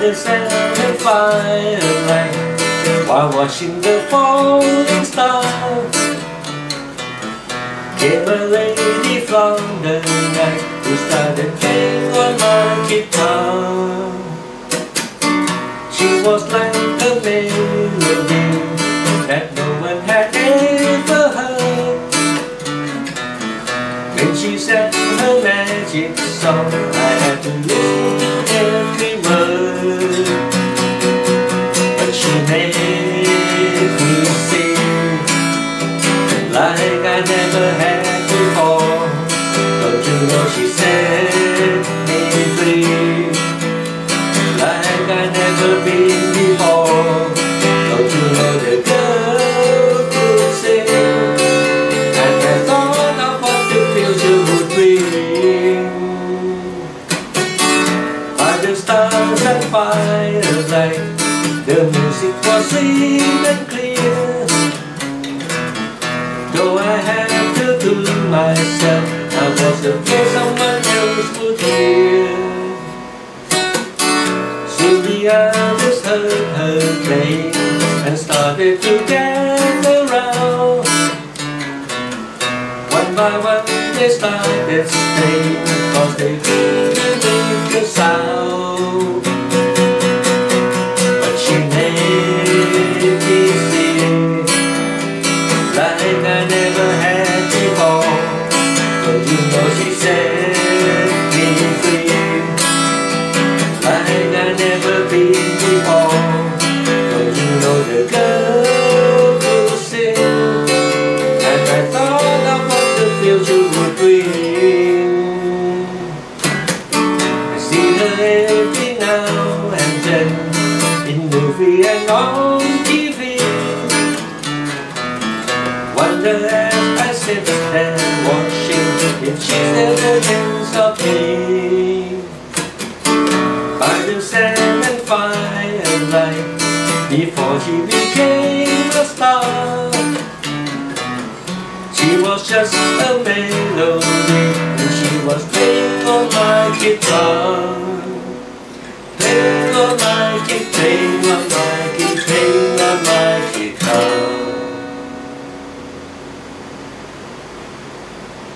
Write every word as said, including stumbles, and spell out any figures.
the sand and firelight, while watching the falling stars, came a lady from the night who started playing on my guitar. She was like a melody that no one had ever heard. When she sang her magic song, I had to listen to every word. But she made me sing like I never had before. Don't you know she set me free, like I never been before. Don't you know the girl could sing, and I thought of what the future would bring. By the stars and firelight, the music was sweet and clear. Though I had to do myself, I was afraid someone else would hear. Soon the others heard her play and started to gather round. One by one they started staying, cause they couldn't make the sound. But she made me sing like I never had before. Don't you know she set me free, like I never been before. Don't you know the girl could sing, and I thought of what the future would bring. I see her every now and then, in movie and on T V. Wonder as I sit there watching if she's ever thinks of me. By the sand and firelight, before she became a star, she was just a melody, and she was playing on my guitar.